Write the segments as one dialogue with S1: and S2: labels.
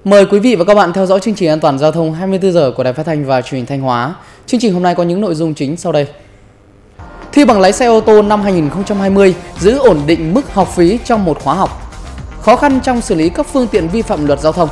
S1: Mời quý vị và các bạn theo dõi chương trình An toàn giao thông 24 giờ của Đài Phát thanh và Truyền hình Thanh Hóa. Chương trình hôm nay có những nội dung chính sau đây. Thi bằng lái xe ô tô năm 2020 giữ ổn định mức học phí trong một khóa học. Khó khăn trong xử lý các phương tiện vi phạm luật giao thông.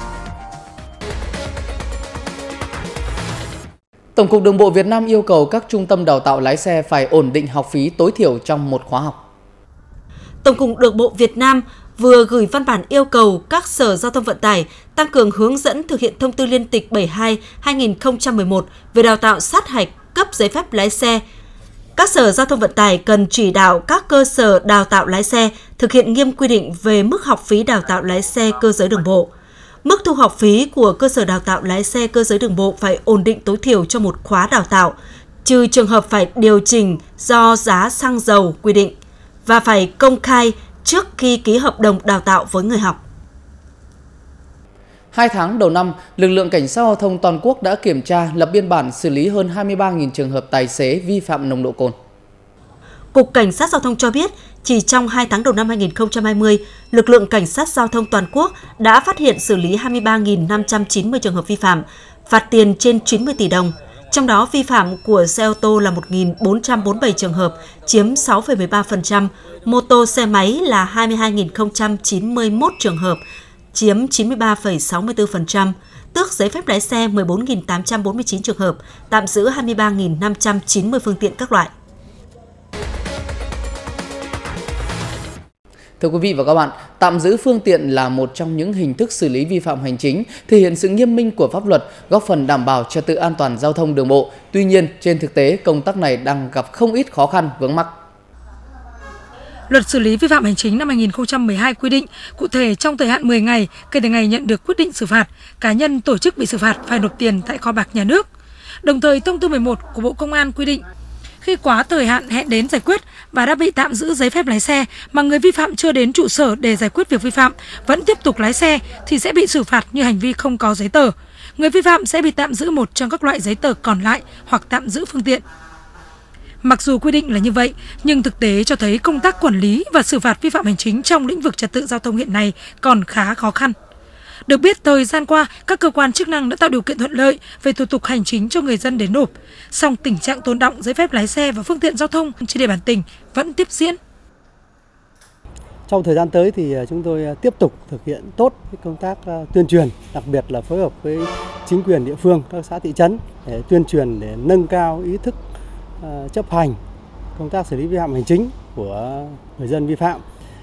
S1: Tổng cục Đường bộ Việt Nam yêu cầu các trung tâm đào tạo lái xe phải ổn định học phí tối thiểu trong một khóa học.
S2: Tổng cục Đường bộ Việt Nam vừa gửi văn bản yêu cầu các sở giao thông vận tải tăng cường hướng dẫn thực hiện thông tư liên tịch 72/2011 về đào tạo sát hạch cấp giấy phép lái xe. Các sở giao thông vận tải cần chỉ đạo các cơ sở đào tạo lái xe thực hiện nghiêm quy định về mức học phí đào tạo lái xe cơ giới đường bộ. Mức thu học phí của cơ sở đào tạo lái xe cơ giới đường bộ phải ổn định tối thiểu cho một khóa đào tạo, trừ trường hợp phải điều chỉnh do giá xăng dầu quy định, và phải công khai trước khi ký hợp đồng đào tạo với người học.
S1: 2 tháng đầu năm, lực lượng cảnh sát giao thông toàn quốc đã kiểm tra, lập biên bản xử lý hơn 23.000 trường hợp tài xế vi phạm nồng độ cồn.
S2: Cục Cảnh sát Giao thông cho biết, chỉ trong 2 tháng đầu năm 2020, lực lượng Cảnh sát Giao thông toàn quốc đã phát hiện xử lý 23.590 trường hợp vi phạm, phạt tiền trên 90 tỷ đồng. Trong đó, vi phạm của xe ô tô là 1.447 trường hợp, chiếm 6,13%, mô tô xe máy là 22.091 trường hợp, chiếm 93,64%, tước giấy phép lái xe 14.849 trường hợp, tạm giữ 23.590 phương tiện các loại.
S1: Thưa quý vị và các bạn, tạm giữ phương tiện là một trong những hình thức xử lý vi phạm hành chính, thể hiện sự nghiêm minh của pháp luật, góp phần đảm bảo trật tự an toàn giao thông đường bộ. Tuy nhiên, trên thực tế, công tác này đang gặp không ít khó khăn vướng mắc.
S3: Luật xử lý vi phạm hành chính năm 2012 quy định, cụ thể trong thời hạn 10 ngày kể từ ngày nhận được quyết định xử phạt, cá nhân tổ chức bị xử phạt phải nộp tiền tại kho bạc nhà nước. Đồng thời, thông tư 11 của Bộ Công an quy định, khi quá thời hạn hẹn đến giải quyết và đã bị tạm giữ giấy phép lái xe mà người vi phạm chưa đến trụ sở để giải quyết việc vi phạm, vẫn tiếp tục lái xe thì sẽ bị xử phạt như hành vi không có giấy tờ. Người vi phạm sẽ bị tạm giữ một trong các loại giấy tờ còn lại hoặc tạm giữ phương tiện. Mặc dù quy định là như vậy, nhưng thực tế cho thấy công tác quản lý và xử phạt vi phạm hành chính trong lĩnh vực trật tự giao thông hiện nay còn khá khó khăn. Được biết, thời gian qua, các cơ quan chức năng đã tạo điều kiện thuận lợi về thủ tục hành chính cho người dân đến nộp. Song tình trạng tồn đọng giấy phép lái xe và phương tiện giao thông trên địa bàn tỉnh vẫn tiếp diễn.
S4: Trong thời gian tới thì chúng tôi tiếp tục thực hiện tốt công tác tuyên truyền, đặc biệt là phối hợp với chính quyền địa phương, các xã thị trấn để tuyên truyền để nâng cao ý thức chấp hành công tác xử lý vi phạm hành chính của người dân vi phạm.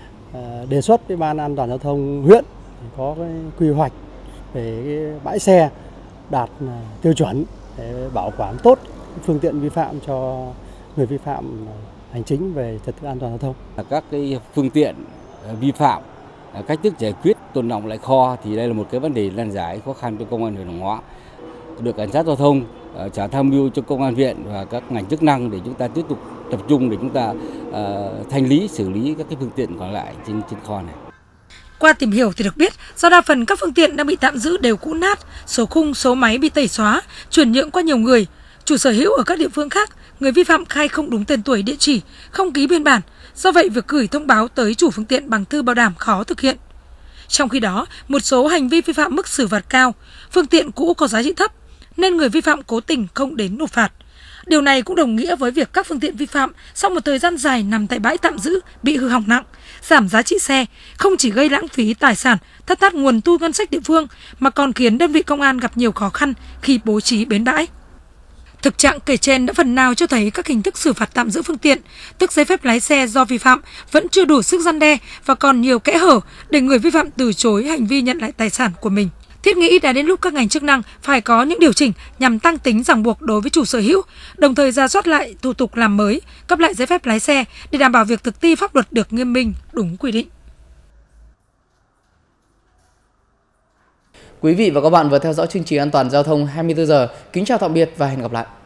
S4: Đề xuất với Ban An toàn giao thông huyện có cái quy hoạch về cái bãi xe đạt tiêu chuẩn để bảo quản tốt phương tiện vi phạm cho người vi phạm hành chính về trật tự an toàn giao thông.
S5: Các cái phương tiện vi phạm, cách thức giải quyết tồn đọng lại kho thì đây là một cái vấn đề nan giải khó khăn cho công an huyện Hướng Hóa. Được cảnh sát giao thông trả tham mưu cho công an huyện và các ngành chức năng để chúng ta tiếp tục tập trung để chúng ta thanh lý xử lý các cái phương tiện còn lại trên kho này.
S3: Qua tìm hiểu thì được biết, do đa phần các phương tiện đang bị tạm giữ đều cũ nát, số khung, số máy bị tẩy xóa, chuyển nhượng qua nhiều người, chủ sở hữu ở các địa phương khác, người vi phạm khai không đúng tên tuổi, địa chỉ, không ký biên bản. Do vậy, việc gửi thông báo tới chủ phương tiện bằng thư bảo đảm khó thực hiện. Trong khi đó, một số hành vi vi phạm mức xử phạt cao, phương tiện cũ có giá trị thấp, nên người vi phạm cố tình không đến nộp phạt. Điều này cũng đồng nghĩa với việc các phương tiện vi phạm sau một thời gian dài nằm tại bãi tạm giữ bị hư hỏng nặng, giảm giá trị xe, không chỉ gây lãng phí tài sản, thất thoát nguồn thu ngân sách địa phương mà còn khiến đơn vị công an gặp nhiều khó khăn khi bố trí bến bãi. Thực trạng kể trên đã phần nào cho thấy các hình thức xử phạt tạm giữ phương tiện, tước giấy phép lái xe do vi phạm vẫn chưa đủ sức răn đe và còn nhiều kẽ hở để người vi phạm từ chối hành vi nhận lại tài sản của mình. Thiết nghĩ đã đến lúc các ngành chức năng phải có những điều chỉnh nhằm tăng tính ràng buộc đối với chủ sở hữu, đồng thời rà soát lại thủ tục làm mới, cấp lại giấy phép lái xe để đảm bảo việc thực thi pháp luật được nghiêm minh, đúng quy định.
S1: Quý vị và các bạn vừa theo dõi chương trình An toàn giao thông 24 giờ. Kính chào tạm biệt và hẹn gặp lại.